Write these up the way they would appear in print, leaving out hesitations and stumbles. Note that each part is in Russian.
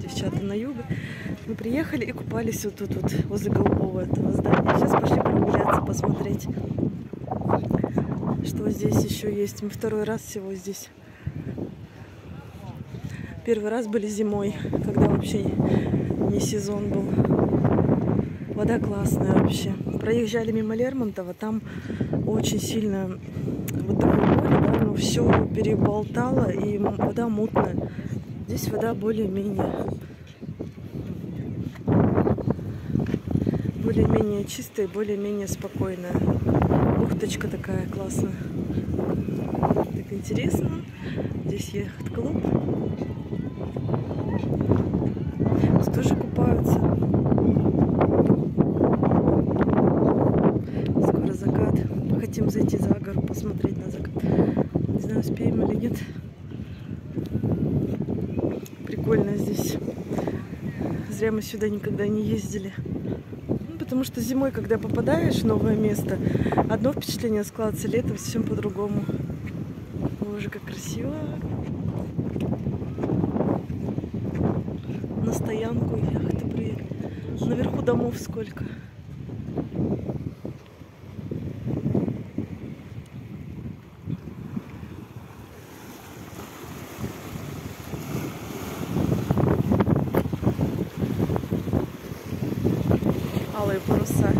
девчата на юге. Мы приехали и купались вот тут вот возле голубого этого здания. Сейчас пошли прогуляться, посмотреть, что здесь еще есть. Мы второй раз всего здесь. Первый раз были зимой, когда вообще не сезон был. Вода классная вообще. Проезжали мимо Лермонтова, там очень сильно вот такое море, да, но все переболтало и вода мутная. Здесь вода более-менее чистая, более-менее спокойная. Бухточка такая классная. Так интересно. Здесь яхт-клуб. Здесь тоже купаются. Скоро закат. Хотим зайти за гору, посмотреть на закат. Не знаю, успеем или нет. Прикольно здесь. Зря мы сюда никогда не ездили. Ну, потому что зимой, когда попадаешь в новое место, одно впечатление складывается, летом совсем по-другому. Боже, как красиво. На стоянку яхты приехали. Наверху домов сколько. Алые паруса.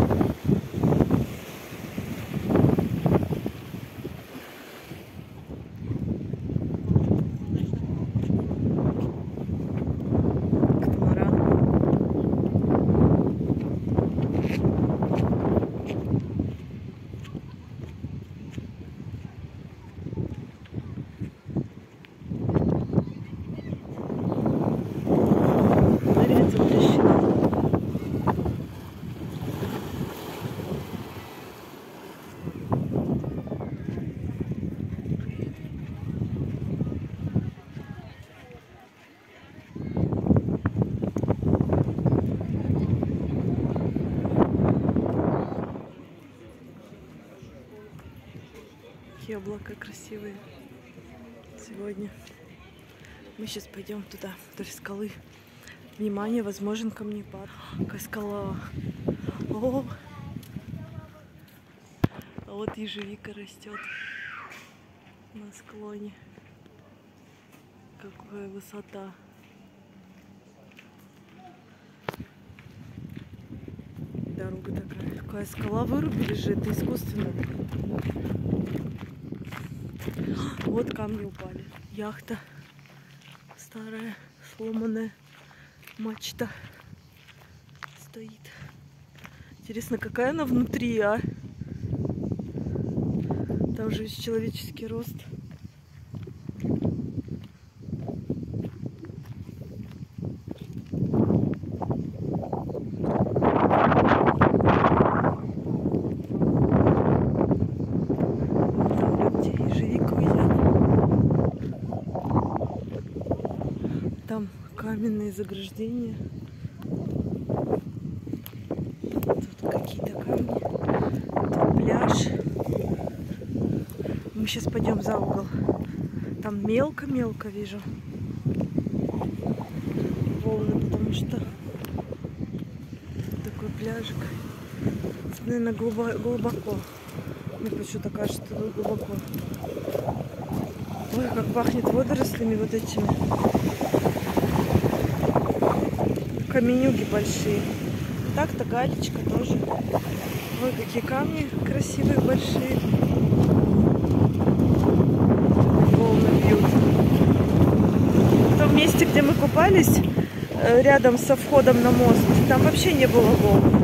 Какие облака красивые сегодня. Мы сейчас пойдем туда, вдоль скалы. Внимание, возможен камнепад. Какая скала. О! А вот ежевика растет на склоне. Какая высота. Дорога такая. Какая скала вырубили же, это искусственно. Вот камни упали. Яхта старая, сломанная, мачта стоит. Интересно, какая она внутри, а? Там же есть человеческий рост. Там каменные заграждения. Тут какие-то камни. Тут пляж. Мы сейчас пойдем за угол. Там мелко-мелко вижу волны, потому что такой пляжик. Наверное, глубоко. Мне почему-то кажется, что глубоко. Ой, как пахнет водорослями вот этими. Каменюги большие. Так-то галечка тоже. Ой, какие камни красивые, большие. Волны бьют. В том месте, где мы купались, рядом со входом на мост, там вообще не было волн.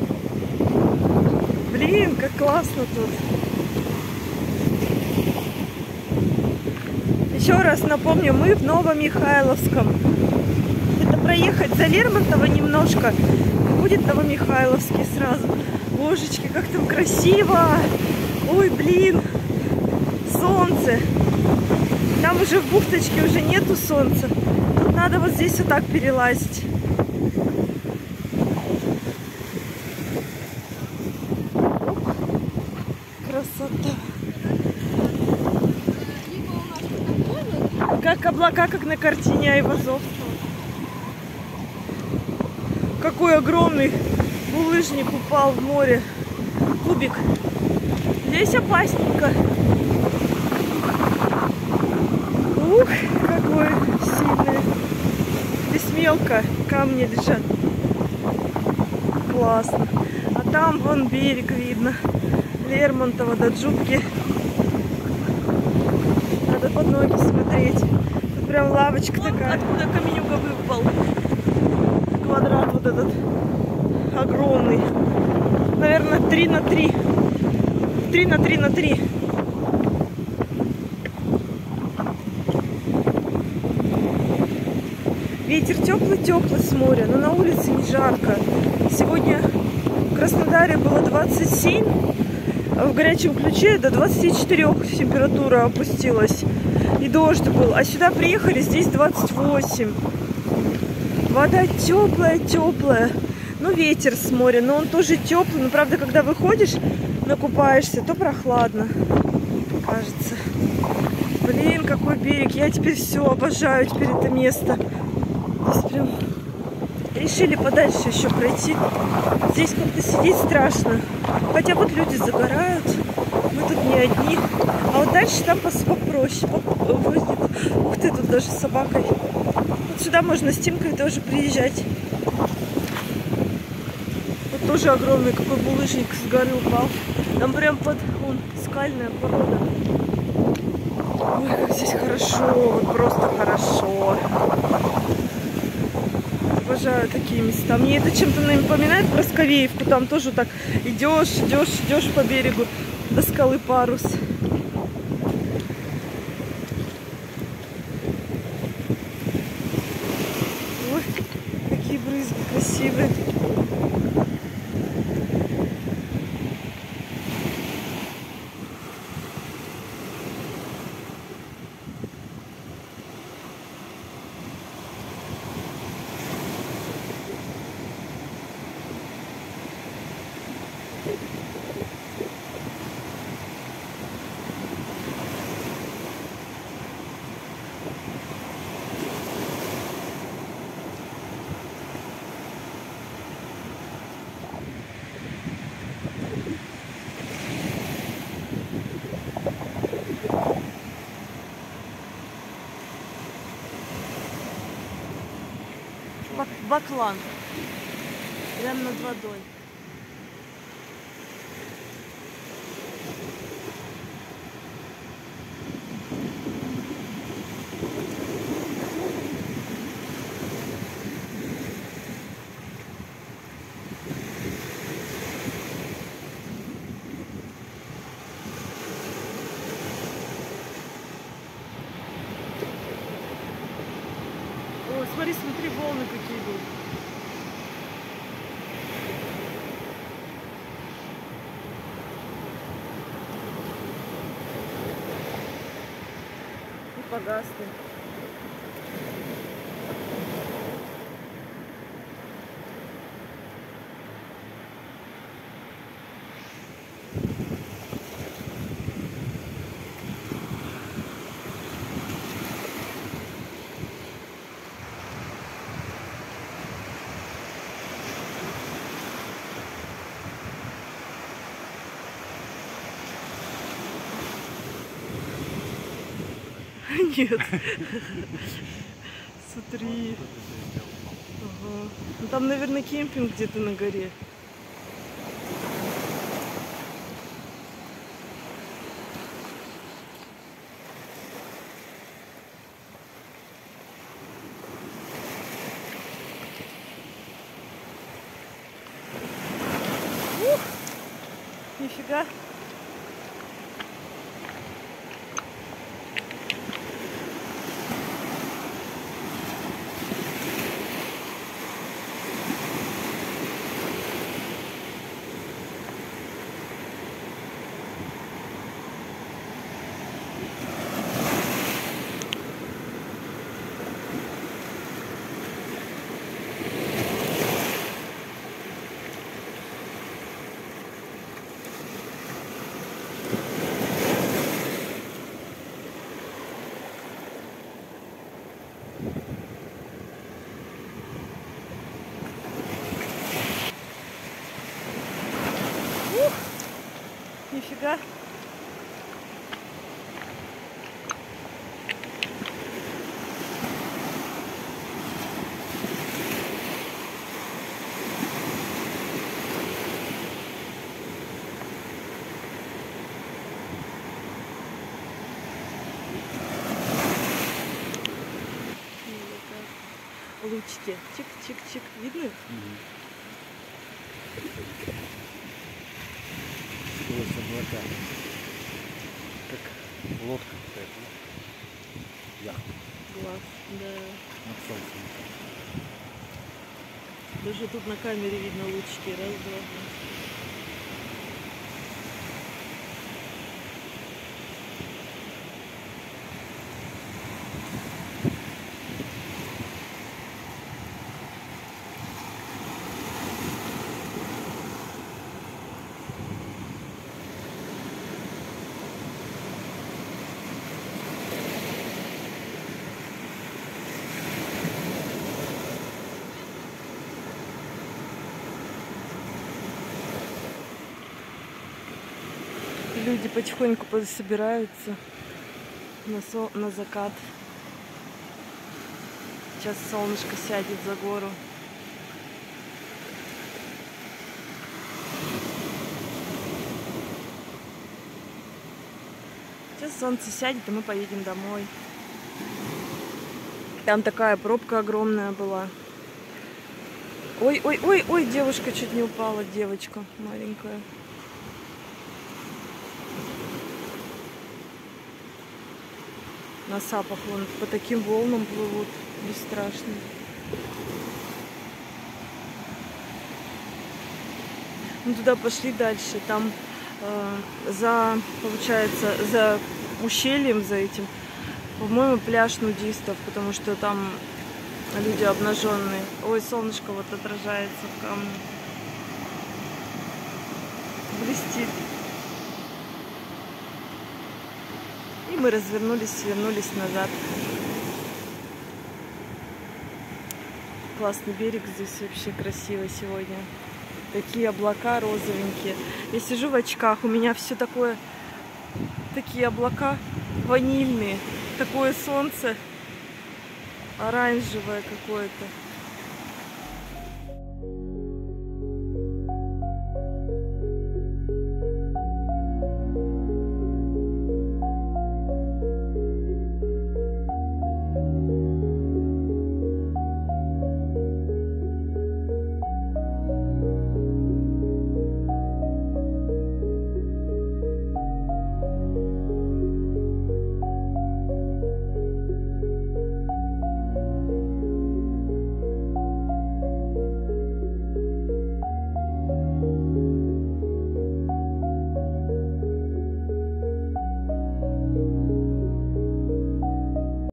Блин, как классно тут. Еще раз напомню, мы в Новомихайловском. Это проехать за Лермонтова немножко, будет Новомихайловский сразу. Божечки, как там красиво! Ой, блин! Солнце! Там уже в бухточке уже нету солнца. Тут надо вот здесь вот так перелазить. Красота! Как облака, как на картине Айвазовского. Какой огромный булыжник упал в море. Кубик. Здесь опасненько. Ух, какой сильный. Здесь мелко, камни лежат. Классно. А там вон берег видно. Лермонтова до Джубки. Надо под ноги смотреть. Тут прям лавочка такая. Откуда каменюка выпал. Квадрат вот этот огромный. Наверное, 3 на 3. 3 на 3 на 3. Ветер теплый-теплый с моря, но на улице не жарко. Сегодня в Краснодаре было 27, а в Горячем Ключе до 24 температура опустилась. И дождь был. А сюда приехали, здесь 28. Вода теплая-теплая. Ну, ветер с моря, но он тоже теплый. Но, правда, когда выходишь, накупаешься, то прохладно, кажется. Блин, какой берег. Я теперь все обожаю теперь это место. Здесь прям решили подальше еще пройти. Здесь как-то сидеть страшно. Хотя вот люди загорают. Мы тут не одни. А вот дальше там попроще. Ух ты, тут даже с собакой. Вот сюда можно с Тимкой тоже приезжать. Вот тоже огромный какой булыжник с горы упал. Там прям под скальная порода. Ой, как здесь хорошо. Вот просто хорошо. Обожаю такие места. Мне это чем-то напоминает Просковеевку. Там тоже так идешь по берегу до скалы Парус. Ой, какие брызги красивые. Баклан. Прямо над водой. О, смотри, волны какие будут. И погасли. Нет. Смотри. Ага. Ну, там, наверное, кемпинг где-то на горе. Ух! Нифига. Нифига. Лучики. Чик-чик-чик. Видно? Сквозь облака. Как лодка какая-то. Яхта. Глаз, да. Над солнцем. Даже тут на камере видно лучики. Раз, два. Люди потихоньку собираются на закат. Сейчас солнышко сядет за гору. Сейчас солнце сядет, и мы поедем домой. Там такая пробка огромная была. Ой, ой, ой, ой, девушка чуть не упала, девочка маленькая. На сапах вон по таким волнам плывут, бесстрашно. Мы туда пошли дальше, там получается, за ущельем, за этим, по-моему, пляж нудистов, потому что там люди обнаженные. Ой, солнышко вот отражается в камне. Блестит. И мы развернулись, вернулись назад. Классный берег здесь, вообще красиво сегодня. Такие облака розовенькие. Я сижу в очках, у меня все такое, такие облака ванильные, такое солнце оранжевое какое-то.